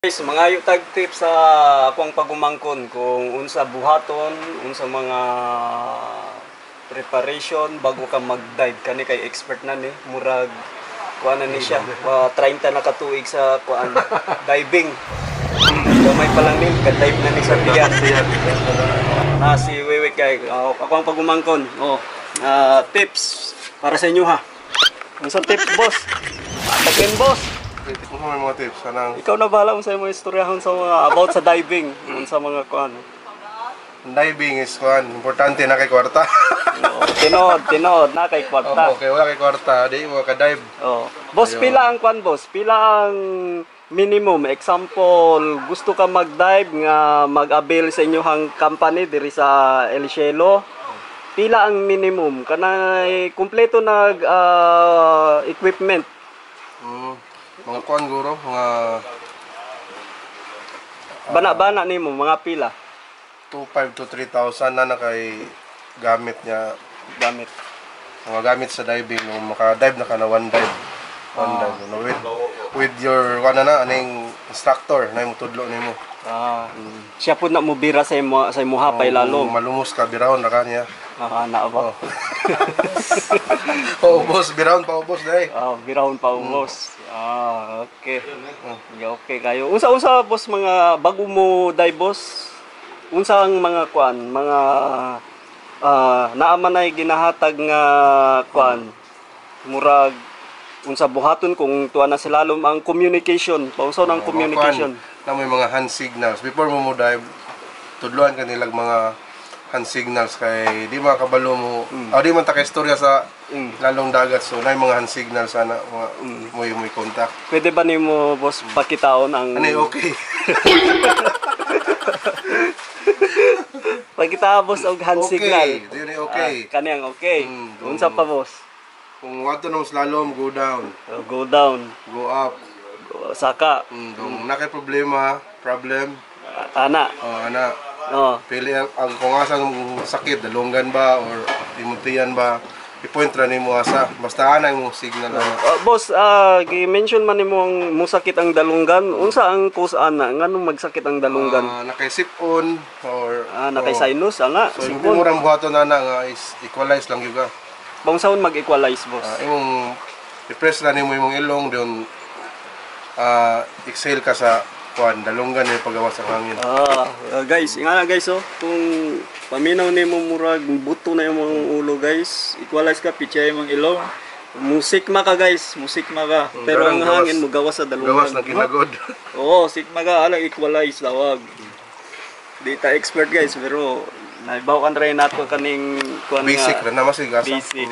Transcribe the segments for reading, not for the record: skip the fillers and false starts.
Guys, mga tag tips sa akong pagumangkon kung unsa buhaton, unsa mga preparation bago ka mag-dive kani kay expert na ni murag kuan na ni siya 30 na katuig sa kuan diving. Gamay pa lang ni ka-dive na ni sa tiyan. Si Wewe kay ako ang pagumangkon. Tips para sa inyo ha. Unsa tips boss? Takin boss. Ano may mga tips? Anang... Ikaw na bahala kung sa mga istoryahon sa mga about sa diving, sa mga kuan. Diving is one. Importante na kay kwarta. Tinod na kay kwarta. Okay, wala kay kwarta, di mo ka-dive. Boss, ayun. Pila ang kuan boss? Pila ang minimum? Example, gusto ka mag-dive nga mag-avail sa inyong company diri sa El Cielo. Pila ang minimum? Kanay kumpleto nag equipment. Mga kuan guro, mga bana-bana nimo mga pila 2,500 to 3,000 na kay gamit niya. Mga gamit sa diving, maka-dive na ka na one dive. No, with your aning instructor na mo tudlo nimo. Siya pud na mo bira sa imo hapay lalo. Malumos ka birahon na kanya. Ana ba? Paubos, birahon paubos dai. Birahon paubos. Okay. Okay kayo. Unsa boss mga bago mo dive boss? Unsa ang mga kuan, mga naa man ay ginahatag nga kuan murag unsa buhaton kung tuwa na sila ang communication, pausaw ng communication. Na may mga hand signals before mo dive, tudloan ka nilag mga hand signals kay di makabalo mo di man ta kay istorya sa lalong dagat, so na mga hand signals sana mo contact. Pwede ba nimo boss pakitaon ang okay? Pakita boss og hand signal. Okay. Kaniyang okay. Unsa pa boss? Kung wato na slalom, go down. Go down. Go up. Saka. Kung na kay problem. Ana. Ana. Pili ang kung asang sakit, dalunggan ba or imutian ba, i-point ra nimo asa. Basta ana mo signal. Boss, gi-mention man nimo ang musakit ang dalunggan. Unsa ang cause ana nganong magsakit ang dalunggan? Nakaisip-on or nakay sinus ana. So yung murang buhaton ana nga is equalize lang gyud ka. Bangsaon mag-equalize boss? Imong i-press lang nimo imong ilong diyon exhale ka sa kuan dalunggan ni pagawas sa hangin. Guys, ingana guys kung paminaw nimo murag buto na imong ulo guys, equalize ka pitchay imong ilong. Musikma ka guys, musikma ka. Pero ang hangin mo gawas sa dalungan. Gawas ng kinagod. Sikma ka ala equalize lawag. Di ta expert guys pero naibaw kan ray nato kaning kuan basic ra na masig asa. Basic.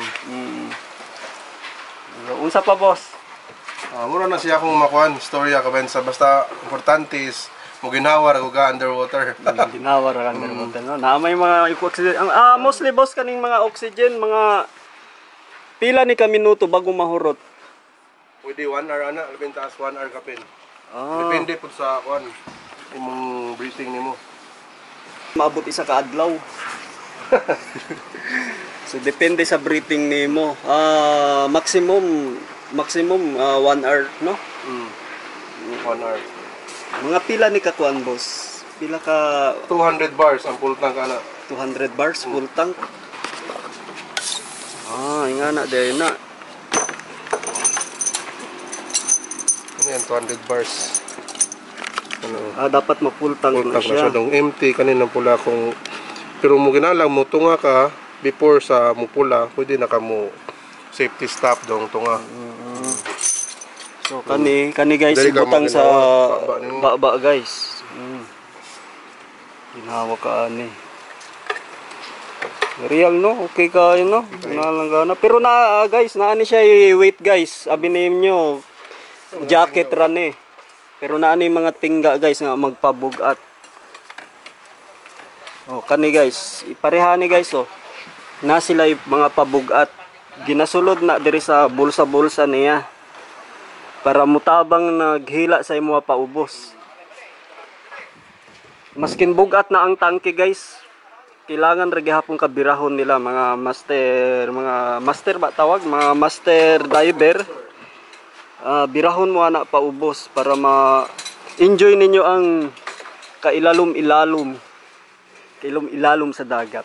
Unsa pa boss? Mura na siya akong makuan istorya kaban sa basta importante is mo ginhawar og underwater. Ginhawar ang underwater no. Na may mga oxygen. Mostly boss kaning mga oxygen, mga pila ni ka minuto bago mahurot. Pwede 1 hour ana, labing taas 1 hour kapin. Depende pud sa kuan imong breathing nimo. Maabot isa ka adlaw. So depende sa breathing nimo. Maximum 1 hour, no? 1 hour. Mga pila ni ka kuan boss? Pila ka 200 bars ang full tank ana. 200 bars full tank. Ingana day na. Ano yan, 200 bars. Dapat ma-full tank full na tank siya. Dong empty kanina pula kung pero mo ginalang mo tunga ka before sa mo pula, pwede na ka mo safety stop dong tunga. So kani guys ibutang sa baba guys. Ginawa ka ani. Real no, okay ka no. Nalanggana. Pero guys, naani siya weight guys. Abi nyo jacket ra ni. Pero naani mga tingga guys nga magpabugat. Kani guys, ipareha ni guys na sila mga pabugat. Ginasulod na diri sa bulsa-bulsa niya para mutabang naghila sa imo paubos. Maskin bugat na ang tangke guys, kailangan ra gihapon kabirahon nila mga master ba tawag, mga master diver. Birahon mo ana paubos para enjoy ninyo ang kailalom-ilalom. Kailom-ilalom sa dagat.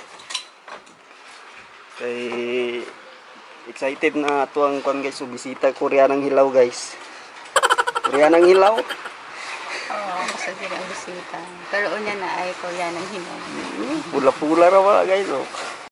Kay excited na ato ang kuan guys, so bisita Koreanang Hilaw guys. Koreanang Hilaw. Oo, gusto din ang bisita. Pero una na ay Koreanang Hilaw. Pula-pula ra wala guys oh.